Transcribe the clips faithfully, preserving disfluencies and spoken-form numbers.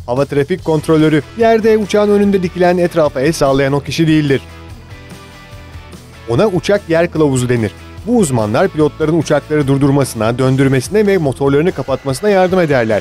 Hava trafik kontrolörü, yerde uçağın önünde dikilen, etrafa el sallayan o kişi değildir. Ona uçak yer kılavuzu denir. Bu uzmanlar pilotların uçakları durdurmasına, döndürmesine ve motorlarını kapatmasına yardım ederler.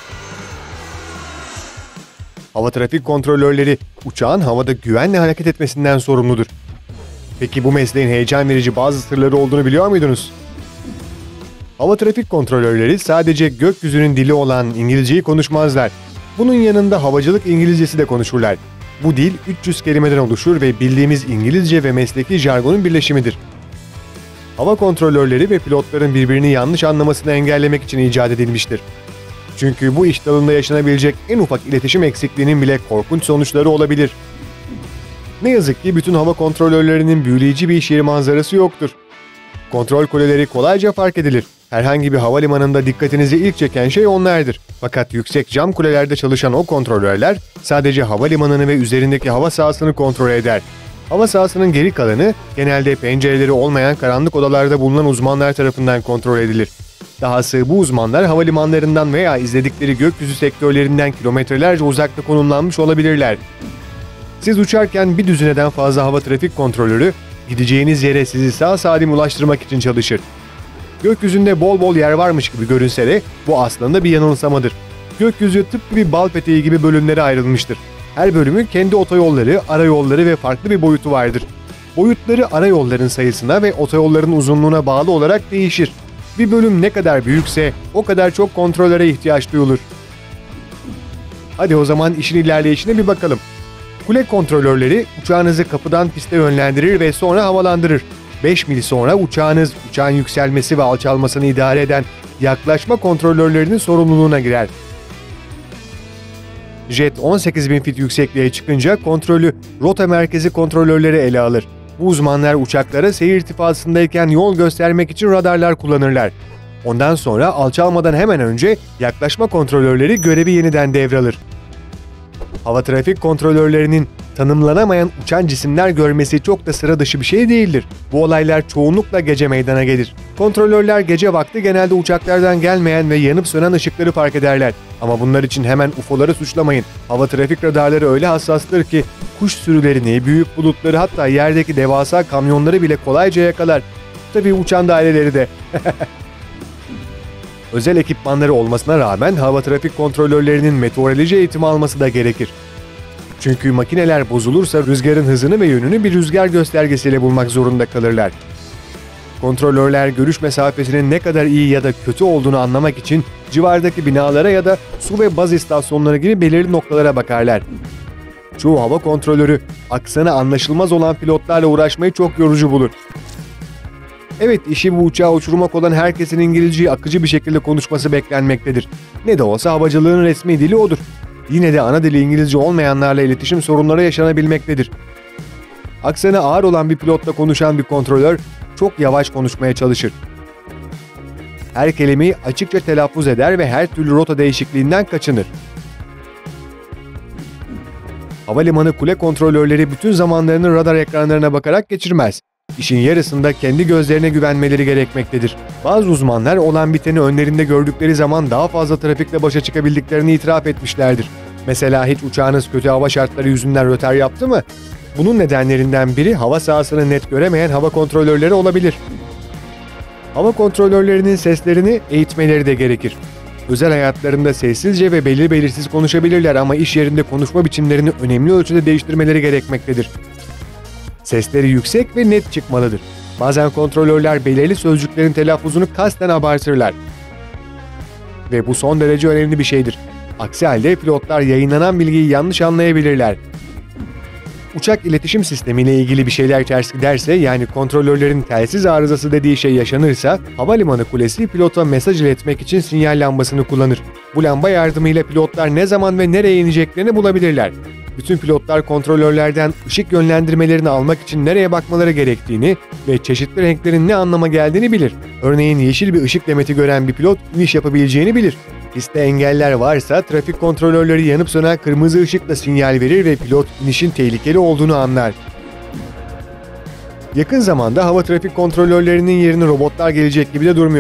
Hava trafik kontrolörleri uçağın havada güvenle hareket etmesinden sorumludur. Peki bu mesleğin heyecan verici bazı sırları olduğunu biliyor muydunuz? Hava trafik kontrolörleri sadece gökyüzünün dili olan İngilizceyi konuşmazlar. Bunun yanında havacılık İngilizcesi de konuşurlar. Bu dil üç yüz kelimeden oluşur ve bildiğimiz İngilizce ve mesleki jargonun birleşimidir. Hava kontrolörleri ve pilotların birbirini yanlış anlamasını engellemek için icat edilmiştir. Çünkü bu iş dalında yaşanabilecek en ufak iletişim eksikliğinin bile korkunç sonuçları olabilir. Ne yazık ki bütün hava kontrolörlerinin büyüleyici bir iş yeri manzarası yoktur. Kontrol kuleleri kolayca fark edilir. Herhangi bir havalimanında dikkatinizi ilk çeken şey onlardır. Fakat yüksek cam kulelerde çalışan o kontrolörler sadece havalimanını ve üzerindeki hava sahasını kontrol eder. Hava sahasının geri kalanı genelde pencereleri olmayan karanlık odalarda bulunan uzmanlar tarafından kontrol edilir. Dahası bu uzmanlar havalimanlarından veya izledikleri gökyüzü sektörlerinden kilometrelerce uzakta konumlanmış olabilirler. Siz uçarken bir düzineden fazla hava trafik kontrolörü gideceğiniz yere sizi sağ salim ulaştırmak için çalışır. Gökyüzünde bol bol yer varmış gibi görünse de bu aslında bir yanılsamadır. Gökyüzü tıpkı bir bal peteği gibi bölümlere ayrılmıştır. Her bölümün kendi otoyolları, arayolları ve farklı bir boyutu vardır. Boyutları arayolların sayısına ve otoyolların uzunluğuna bağlı olarak değişir. Bir bölüm ne kadar büyükse o kadar çok kontrolöre ihtiyaç duyulur. Hadi o zaman işin ilerleyişine bir bakalım. Kule kontrolörleri uçağınızı kapıdan piste yönlendirir ve sonra havalandırır. beş mil sonra uçağınız uçağın yükselmesi ve alçalmasını idare eden yaklaşma kontrolörlerinin sorumluluğuna girer. Jet on sekiz bin fit yüksekliğe çıkınca kontrolü rota merkezi kontrolörleri ele alır. Bu uzmanlar uçaklara seyir irtifasındayken yol göstermek için radarlar kullanırlar. Ondan sonra alçalmadan hemen önce yaklaşma kontrolörleri görevi yeniden devralır. Hava trafik kontrolörlerinin tanımlanamayan uçan cisimler görmesi çok da sıra dışı bir şey değildir. Bu olaylar çoğunlukla gece meydana gelir. Kontrolörler gece vakti genelde uçaklardan gelmeyen ve yanıp sönen ışıkları fark ederler. Ama bunlar için hemen U F O'ları suçlamayın. Hava trafik radarları öyle hassastır ki kuş sürülerini, büyük bulutları, hatta yerdeki devasa kamyonları bile kolayca yakalar. Tabii uçan daireleri de. Özel ekipmanları olmasına rağmen hava trafik kontrolörlerinin meteoroloji eğitimi alması da gerekir. Çünkü makineler bozulursa rüzgarın hızını ve yönünü bir rüzgar göstergesiyle bulmak zorunda kalırlar. Kontrolörler görüş mesafesinin ne kadar iyi ya da kötü olduğunu anlamak için civardaki binalara ya da su ve baz istasyonları gibi belirli noktalara bakarlar. Çoğu hava kontrolörü aksanı anlaşılmaz olan pilotlarla uğraşmayı çok yorucu bulur. Evet, işi bu uçağı uçurmak olan herkesin İngilizceyi akıcı bir şekilde konuşması beklenmektedir. Ne de olsa havacılığın resmi dili odur. Yine de ana dili İngilizce olmayanlarla iletişim sorunları yaşanabilmektedir. Aksanı ağır olan bir pilotla konuşan bir kontrolör çok yavaş konuşmaya çalışır. Her kelimeyi açıkça telaffuz eder ve her türlü rota değişikliğinden kaçınır. Havalimanı kule kontrolörleri bütün zamanlarını radar ekranlarına bakarak geçirmez. İşin yarısında kendi gözlerine güvenmeleri gerekmektedir. Bazı uzmanlar olan biteni önlerinde gördükleri zaman daha fazla trafikle başa çıkabildiklerini itiraf etmişlerdir. Mesela hiç uçağınız kötü hava şartları yüzünden rötar yaptı mı? Bunun nedenlerinden biri hava sahasını net göremeyen hava kontrolörleri olabilir. Hava kontrolörlerinin seslerini eğitmeleri de gerekir. Özel hayatlarında sessizce ve belli belirsiz konuşabilirler ama iş yerinde konuşma biçimlerini önemli ölçüde değiştirmeleri gerekmektedir. Sesleri yüksek ve net çıkmalıdır. Bazen kontrolörler belirli sözcüklerin telaffuzunu kasten abartırlar. Ve bu son derece önemli bir şeydir. Aksi halde pilotlar yayınlanan bilgiyi yanlış anlayabilirler. Uçak iletişim sistemiyle ilgili bir şeyler ters giderse, yani kontrolörlerin telsiz arızası dediği şey yaşanırsa, havalimanı kulesi pilota mesaj iletmek için sinyal lambasını kullanır. Bu lamba yardımıyla pilotlar ne zaman ve nereye ineceklerini bulabilirler. Bütün pilotlar kontrolörlerden ışık yönlendirmelerini almak için nereye bakmaları gerektiğini ve çeşitli renklerin ne anlama geldiğini bilir. Örneğin yeşil bir ışık demeti gören bir pilot iniş yapabileceğini bilir. Pistte engeller varsa trafik kontrolörleri yanıp sönen kırmızı ışıkla sinyal verir ve pilot inişin tehlikeli olduğunu anlar. Yakın zamanda hava trafik kontrolörlerinin yerini robotlar gelecek gibi de durmuyor.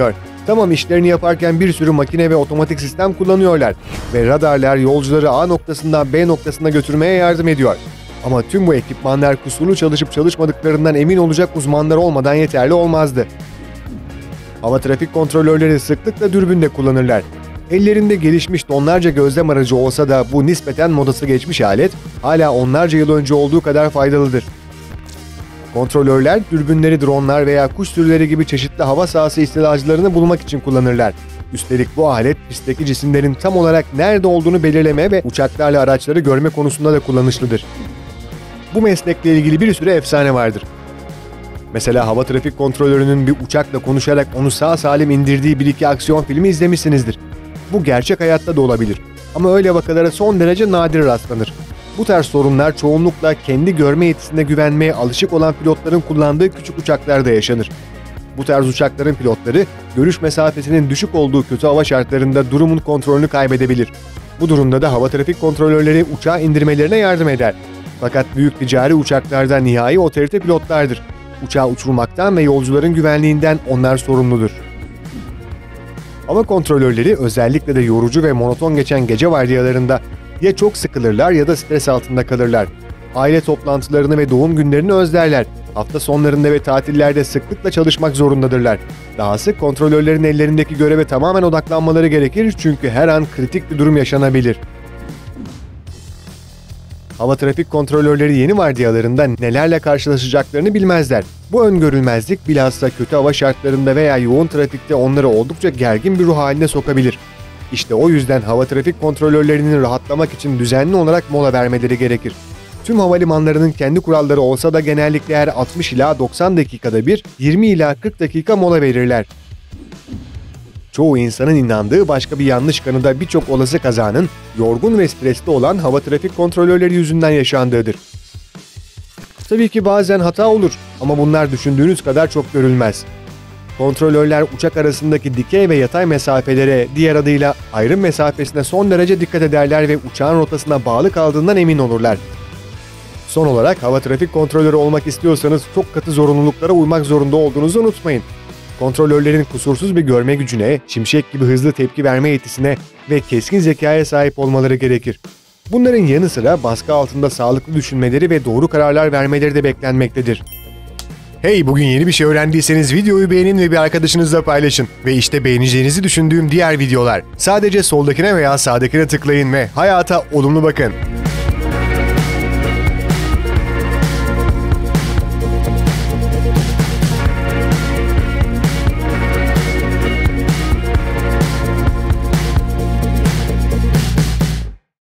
Tamam, işlerini yaparken bir sürü makine ve otomatik sistem kullanıyorlar ve radarlar yolcuları A noktasından B noktasına götürmeye yardım ediyor. Ama tüm bu ekipmanlar kusurlu çalışıp çalışmadıklarından emin olacak uzmanlar olmadan yeterli olmazdı. Hava trafik kontrolörleri sıklıkla dürbün de kullanırlar. Ellerinde gelişmiş tonlarca gözlem aracı olsa da bu nispeten modası geçmiş alet hala onlarca yıl önce olduğu kadar faydalıdır. Kontrolörler dürbünleri dronlar veya kuş sürüleri gibi çeşitli hava sahası istilacılarını bulmak için kullanırlar. Üstelik bu alet pistteki cisimlerin tam olarak nerede olduğunu belirleme ve uçaklarla araçları görme konusunda da kullanışlıdır. Bu meslekle ilgili bir sürü efsane vardır. Mesela hava trafik kontrolörünün bir uçakla konuşarak onu sağ salim indirdiği bir iki aksiyon filmi izlemişsinizdir. Bu gerçek hayatta da olabilir. Ama öyle vakalara son derece nadir rastlanır. Bu tarz sorunlar çoğunlukla kendi görme yetisine güvenmeye alışık olan pilotların kullandığı küçük uçaklarda yaşanır. Bu tarz uçakların pilotları, görüş mesafesinin düşük olduğu kötü hava şartlarında durumun kontrolünü kaybedebilir. Bu durumda da hava trafik kontrolörleri uçağı indirmelerine yardım eder. Fakat büyük ticari uçaklarda nihai otorite pilotlardır. Uçağı uçurmaktan ve yolcuların güvenliğinden onlar sorumludur. Hava kontrolörleri özellikle de yorucu ve monoton geçen gece vardiyalarında ya çok sıkılırlar ya da stres altında kalırlar. Aile toplantılarını ve doğum günlerini özlerler. Hafta sonlarında ve tatillerde sıklıkla çalışmak zorundadırlar. Dahası kontrolörlerin ellerindeki göreve tamamen odaklanmaları gerekir çünkü her an kritik bir durum yaşanabilir. Hava trafik kontrolörleri yeni vardiyalarında nelerle karşılaşacaklarını bilmezler. Bu öngörülmezlik bilhassa kötü hava şartlarında veya yoğun trafikte onları oldukça gergin bir ruh haline sokabilir. İşte o yüzden hava trafik kontrolörlerinin rahatlamak için düzenli olarak mola vermeleri gerekir. Tüm havalimanlarının kendi kuralları olsa da genellikle her altmış ila doksan dakikada bir yirmi ila kırk dakika mola verirler. Çoğu insanın inandığı başka bir yanlış kanıda birçok olası kazanın yorgun ve stresli olan hava trafik kontrolörleri yüzünden yaşandığıdır. Tabii ki bazen hata olur ama bunlar düşündüğünüz kadar çok görülmez. Kontrolörler uçak arasındaki dikey ve yatay mesafelere, diğer adıyla ayrım mesafesine son derece dikkat ederler ve uçağın rotasına bağlı kaldığından emin olurlar. Son olarak hava trafik kontrolörü olmak istiyorsanız çok katı zorunluluklara uymak zorunda olduğunuzu unutmayın. Kontrolörlerin kusursuz bir görme gücüne, şimşek gibi hızlı tepki verme yetisine ve keskin zekaya sahip olmaları gerekir. Bunların yanı sıra baskı altında sağlıklı düşünmeleri ve doğru kararlar vermeleri de beklenmektedir. Hey, bugün yeni bir şey öğrendiyseniz videoyu beğenin ve bir arkadaşınızla paylaşın. Ve işte beğeneceğinizi düşündüğüm diğer videolar. Sadece soldakine veya sağdakine tıklayın ve hayata olumlu bakın.